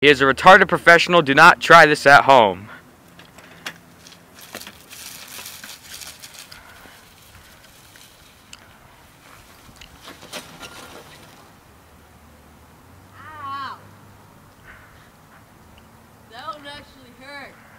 He is a retarded professional. Do not try this at home. Ow! That one actually hurt.